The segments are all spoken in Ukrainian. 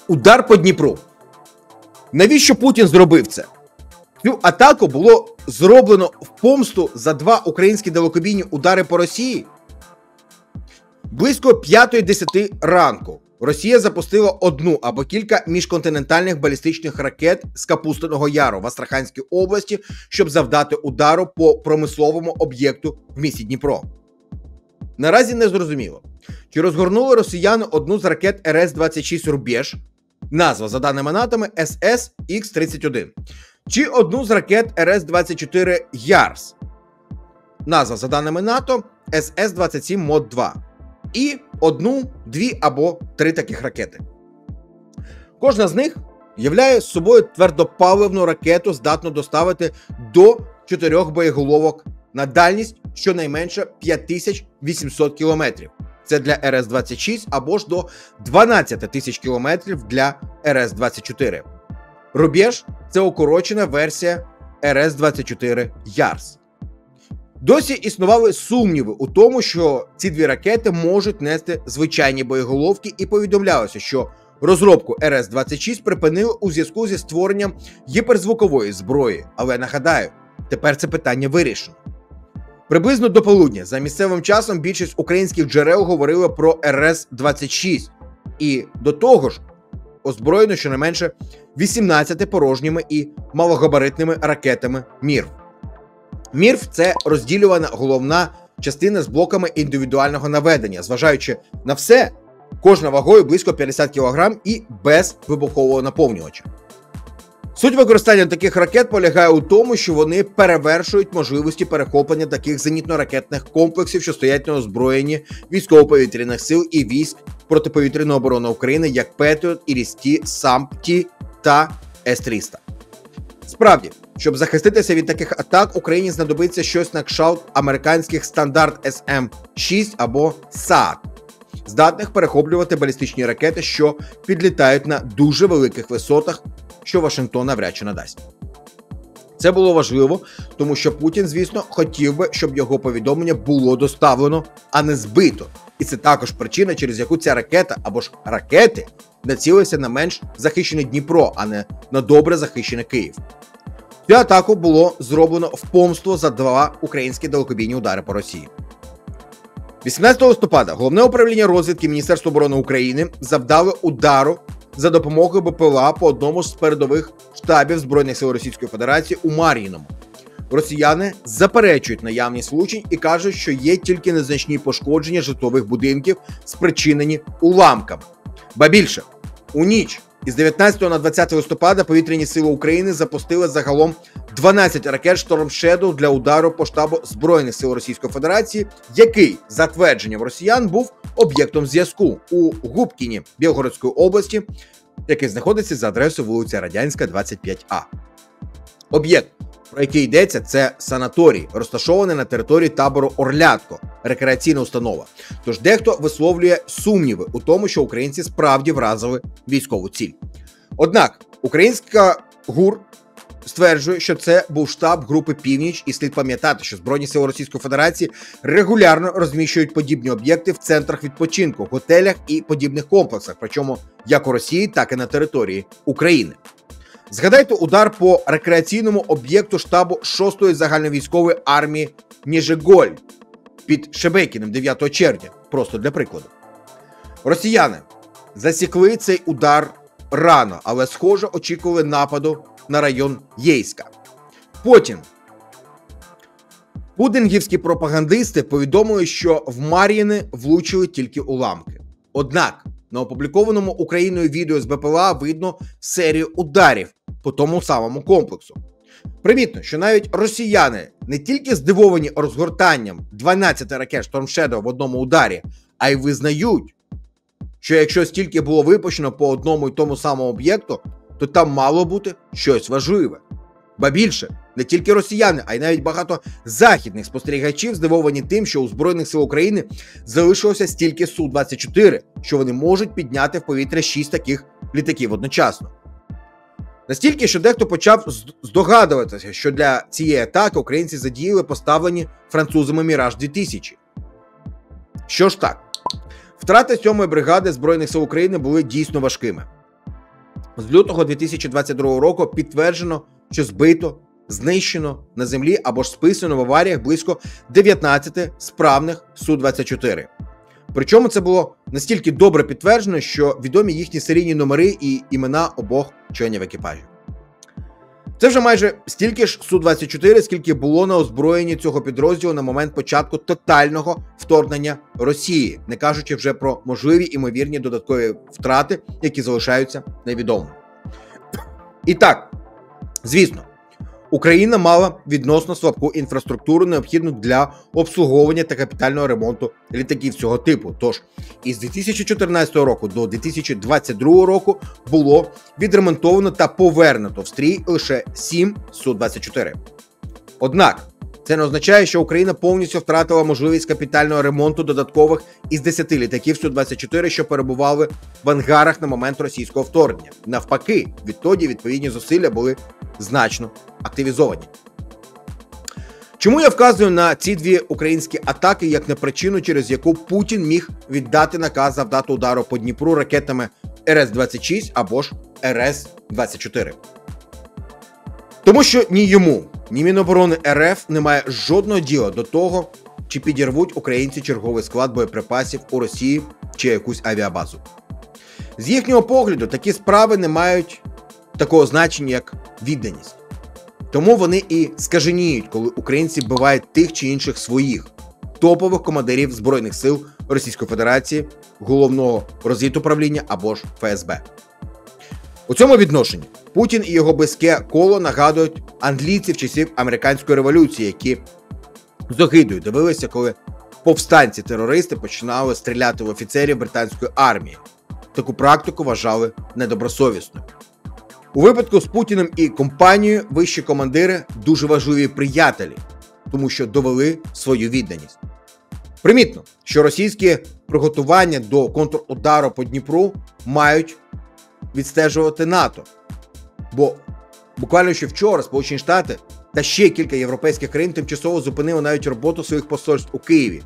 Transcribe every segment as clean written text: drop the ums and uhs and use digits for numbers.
Удар по Дніпру. Навіщо Путін зробив це? Цю атаку було зроблено в помсту за 2 українські далекобійні удари по Росії. Близько 5:10 ранку Росія запустила одну або кілька міжконтинентальних балістичних ракет з Капустиного Яру в Астраханській області, щоб завдати удару по промисловому об'єкту в місті Дніпро. Наразі не зрозуміло, чи розгорнули росіяни одну з ракет РС-26 «Рубеж», назва за даними НАТО СС-Х-31, чи одну з ракет РС-24 «Ярс», назва за даними НАТО СС-27 МОД-2, і одну, 2 або 3 таких ракети. Кожна з них являє собою твердопаливну ракету, здатну доставити до 4 боєголовок на дальність щонайменше 5800 км. Це для РС-26 або ж до 12 тисяч кілометрів для РС-24. «Рубеж» – це укорочена версія РС-24 «Ярс». Досі існували сумніви у тому, що ці 2 ракети можуть нести звичайні боєголовки, і повідомлялося, що розробку РС-26 припинили у зв'язку зі створенням гіперзвукової зброї. Але нагадаю, тепер це питання вирішено. Приблизно до полудня за місцевим часом більшість українських джерел говорили про РС-26 і до того ж озброєно щонайменше 18 порожніми і малогабаритними ракетами МІРВ. МІРВ – це розділювана головна частина з блоками індивідуального наведення. Зважаючи на все, кожна вагою близько 50 кг і без вибухового наповнювача. Суть використання таких ракет полягає у тому, що вони перевершують можливості перехоплення таких зенітно-ракетних комплексів, що стоять на озброєнні військово-повітряних сил і військ протиповітряної оборони України, як Петріот, Іріс-Ті, САМП-Ті та С-300. Справді, щоб захиститися від таких атак, Україні знадобиться щось на кшталт американських стандарт СМ-6 або СААД, здатних перехоплювати балістичні ракети, що підлітають на дуже великих висотах, що Вашингтон навряд чи надасть. Це було важливо, тому що Путін, звісно, хотів би, щоб його повідомлення було доставлено, а не збито. І це також причина, через яку ця ракета або ж ракети націлилися на менш захищений Дніпро, а не на добре захищений Київ. Цю атаку було зроблено в помсту за 2 українські далекобійні удари по Росії. 18 листопада Головне управління розвідки Міністерства оборони України завдало удару за допомогою БПЛА по одному з передових штабів Збройних сил Російської Федерації у Мар'їному. Росіяни заперечують наявність влучень і кажуть, що є тільки незначні пошкодження житлових будинків, спричинені уламками. Ба більше, у ніч із 19 на 20 листопада повітряні сили України запустили загалом 12 ракет Storm Shadow для удару по штабу Збройних сил Російської Федерації, який, за твердженням росіян, був об'єктом зв'язку у Губкіні Білгородської області, який знаходиться за адресою вулиця Радянська, 25А. Об'єкт, про який йдеться, це санаторій, розташований на території табору Орлятко, рекреаційна установа. Тож дехто висловлює сумніви у тому, що українці справді вразили військову ціль. Однак, українська ГУР стверджує, що це був штаб групи «Північ», і слід пам'ятати, що Збройні сили Російської Федерації регулярно розміщують подібні об'єкти в центрах відпочинку, готелях і подібних комплексах, причому як у Росії, так і на території України. Згадайте удар по рекреаційному об'єкту штабу 6-ї загальновійськової армії Ніжеголь під Шебекіним 9 червня, просто для прикладу. Росіяни засікли цей удар рано, але, схоже, очікували нападу на район Єйська. Потім путінгівські пропагандисти повідомили, що в Мар'їни влучили тільки уламки. Однак на опублікованому Україною відео з БПЛА видно серію ударів по тому самому комплексу. Примітно, що навіть росіяни не тільки здивовані розгортанням 12 ракет Storm Shadow в одному ударі, а й визнають, що якщо стільки було випущено по одному й тому самому об'єкту, то там мало бути щось важливе. Ба більше, не тільки росіяни, а й навіть багато західних спостерігачів здивовані тим, що у Збройних сил України залишилося стільки Су-24, що вони можуть підняти в повітря 6 таких літаків одночасно. Настільки, що дехто почав здогадуватися, що для цієї атаки українці задіяли поставлені французами Міраж-2000. Що ж так, втрати 7-ї бригади Збройних сил України були дійсно важкими. З лютого 2022 року підтверджено, що збито, знищено на землі або ж списано в аваріях близько 19 справних Су-24. Причому це було настільки добре підтверджено, що відомі їхні серійні номери і імена обох членів екіпажу. Це вже майже стільки ж Су-24, скільки було на озброєнні цього підрозділу на момент початку тотального вторгнення Росії, не кажучи вже про можливі імовірні додаткові втрати, які залишаються невідомими. І так, звісно, Україна мала відносно слабку інфраструктуру, необхідну для обслуговування та капітального ремонту літаків цього типу. Тож, із 2014 року до 2022 року було відремонтовано та повернуто в стрій лише 7 Су-24. Однак, це не означає, що Україна повністю втратила можливість капітального ремонту додаткових із 10 літаків Су-24, що перебували в ангарах на момент російського вторгнення. Навпаки, відтоді відповідні зусилля були значно активізовані. Чому я вказую на ці дві українські атаки як на причину, через яку Путін міг віддати наказ завдати удару по Дніпру ракетами РС-26 або ж РС-24? Тому що ні йому, ні Міноборони РФ немає жодного діла до того, чи підірвуть українці черговий склад боєприпасів у Росії чи якусь авіабазу. З їхнього погляду, такі справи не мають такого значення, як відданість. Тому вони і скаженіють, коли українці вбивають тих чи інших своїх топових командирів Збройних сил Російської Федерації, Головного розвідуправління або ж ФСБ. У цьому відношенні Путін і його близьке коло нагадують англійців часів американської революції, які з огидою дивилися, коли повстанці-терористи починали стріляти в офіцерів британської армії. Таку практику вважали недобросовісною. У випадку з Путіним і компанією вищі командири дуже важливі приятелі, тому що довели свою відданість. Примітно, що російські приготування до контрудару по Дніпру мають відстежувати НАТО. Бо буквально ще вчора Сполучені Штати та ще кілька європейських країн тимчасово зупинили навіть роботу своїх посольств у Києві.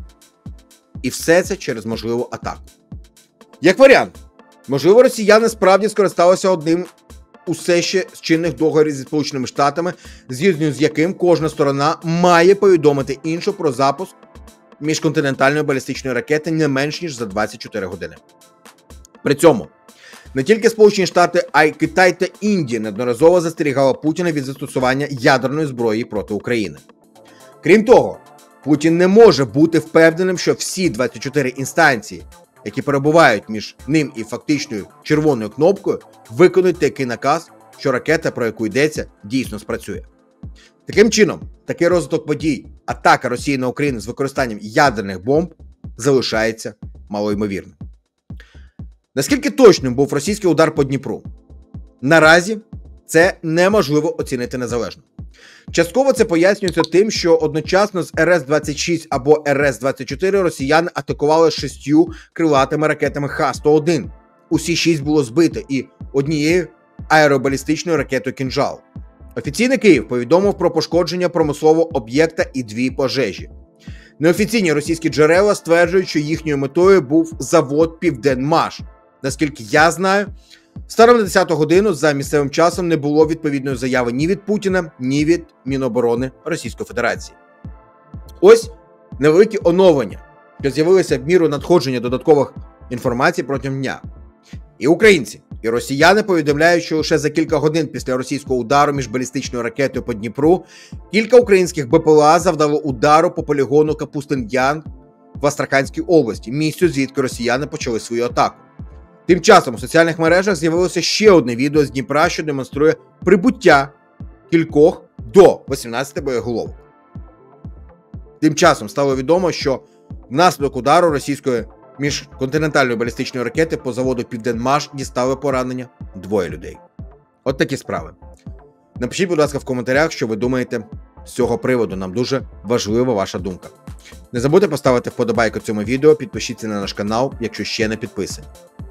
І все це через можливу атаку. Як варіант, можливо, росіяни справді скористалися одним усе ще з чинних договорів зі Сполученими Штатами, згідно з яким кожна сторона має повідомити іншу про запуск міжконтинентальної балістичної ракети не менш ніж за 24 години. При цьому не тільки Сполучені Штати, а й Китай та Індія неодноразово застерігали Путіна від застосування ядерної зброї проти України. Крім того, Путін не може бути впевненим, що всі 24 інстанції, які перебувають між ним і фактичною червоною кнопкою, виконують такий наказ, що ракета, про яку йдеться, дійсно спрацює. Таким чином, такий розвиток подій, атака Росії на Україну з використанням ядерних бомб, залишається малоймовірним. Наскільки точним був російський удар по Дніпру? Наразі це неможливо оцінити незалежно. Частково це пояснюється тим, що одночасно з РС-26 або РС-24 росіяни атакували 6 крилатими ракетами Х-101. Усі 6 було збито і однією аеробалістичною ракетою «Кінжал». Офіційний Київ повідомив про пошкодження промислового об'єкта і 2 пожежі. Неофіційні російські джерела стверджують, що їхньою метою був завод «Південмаш». Наскільки я знаю, станом на 10 годину за місцевим часом не було відповідної заяви ні від Путіна, ні від Міноборони Російської Федерації. Ось невеликі оновлення, що з'явилися в міру надходження додаткових інформацій протягом дня. І українці, і росіяни повідомляють, що лише за кілька годин після російського удару між балістичною ракетою по Дніпру кілька українських БПЛА завдало удару по полігону Капустин-Яр в Астраханській області, місцю, звідки росіяни почали свою атаку. Тим часом у соціальних мережах з'явилося ще одне відео з Дніпра, що демонструє прибуття кількох до 18 боєголовок. Тим часом стало відомо, що внаслідок удару російської міжконтинентальної балістичної ракети по заводу «Південмаш» дістали поранення 2 людей. От такі справи. Напишіть, будь ласка, в коментарях, що ви думаєте з цього приводу. Нам дуже важлива ваша думка. Не забудьте поставити вподобайку цьому відео, підпишіться на наш канал, якщо ще не підписані.